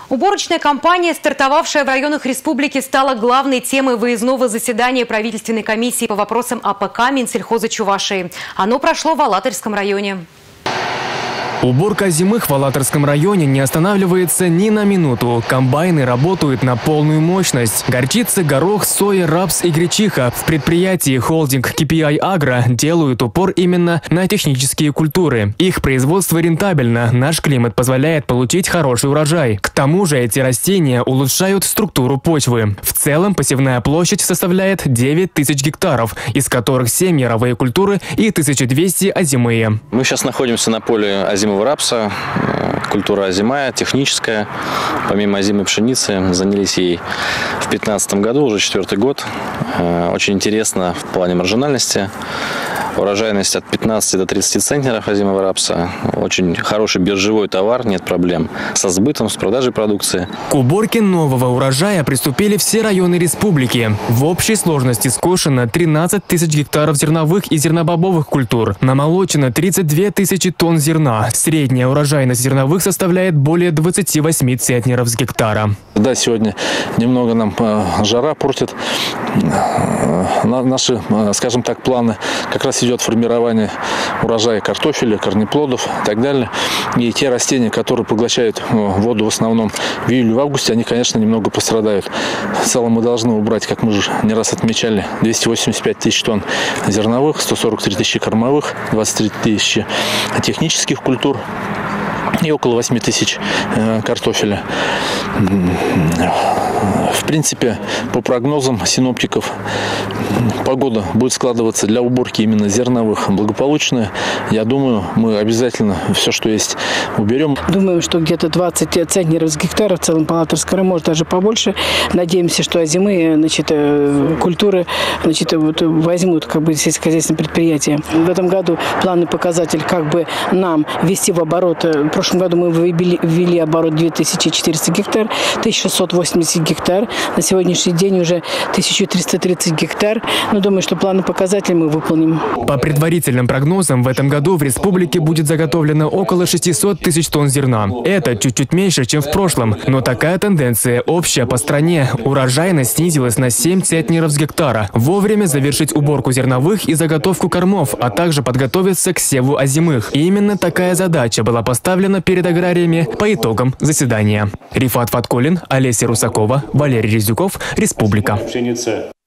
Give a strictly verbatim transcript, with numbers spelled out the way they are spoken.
Уборочная кампания, стартовавшая в районах республики, стала главной темой выездного заседания правительственной комиссии по вопросам А П К Минсельхоза Чувашии. Оно прошло в Алатырском районе. Уборка озимых в Алатырском районе не останавливается ни на минуту. Комбайны работают на полную мощность. Горчица, горох, соя, рапс и гречиха. В предприятии холдинг К П I Агро делают упор именно на технические культуры. Их производство рентабельно. Наш климат позволяет получить хороший урожай. К тому же эти растения улучшают структуру почвы. В целом посевная площадь составляет девять тысяч гектаров, из которых семь яровые культуры и тысяча двести озимые. Мы сейчас находимся на поле озимого рапса, культура озимая, техническая. Помимо озимой пшеницы, занялись ей в две тысячи пятнадцатом году, уже четвертый год. Очень интересно в плане маржинальности. Урожайность от пятнадцати до тридцати центнеров озимого рапса. Очень хороший биржевой товар, нет проблем со сбытом, с продажей продукции. К уборке нового урожая приступили все районы республики. В общей сложности скошено тринадцать тысяч гектаров зерновых и зернобобовых культур. Намолочено тридцать две тысячи тонн зерна. Средняя урожайность зерновых составляет более двадцати восьми центнеров с гектара. Да, сегодня немного нам жара портит наши, скажем так, планы. Как раз идет формирование урожая картофеля, корнеплодов и так далее. И те растения, которые поглощают воду в основном в июле, в августе, они, конечно, немного пострадают. В целом мы должны убрать, как мы уже не раз отмечали, двести восемьдесят пять тысяч тонн зерновых, сто сорок три тысячи кормовых, двадцать три тысячи технических культур и около восьми тысяч э, картофеля. В принципе, по прогнозам синоптиков, погода будет складываться для уборки именно зерновых благополучная. Я думаю, мы обязательно все, что есть, уберем. Думаем, что где-то двадцать центнеров с гектара в целом по Алатырскому, может даже побольше. Надеемся, что озимые, значит, культуры, значит, вот, возьмут как бы сельскохозяйственные предприятия. В этом году планы показатель, как бы нам ввести в оборот. В прошлом году мы ввели, ввели оборот две тысячи четыреста гектар, тысяча шестьсот восемьдесят гектар. На сегодняшний день уже тысяча триста тридцать гектар. Но думаю, что планы показателей мы выполним. По предварительным прогнозам, в этом году в республике будет заготовлено около шестисот тысяч тонн зерна. Это чуть-чуть меньше, чем в прошлом, но такая тенденция общая по стране. Урожайность снизилась на семь центнеров с гектара. Вовремя завершить уборку зерновых и заготовку кормов, а также подготовиться к севу озимых. И именно такая задача была поставлена перед аграриями по итогам заседания. Рифат Фаткулин, Олеся Русакова, Валерий Резюков, Республика.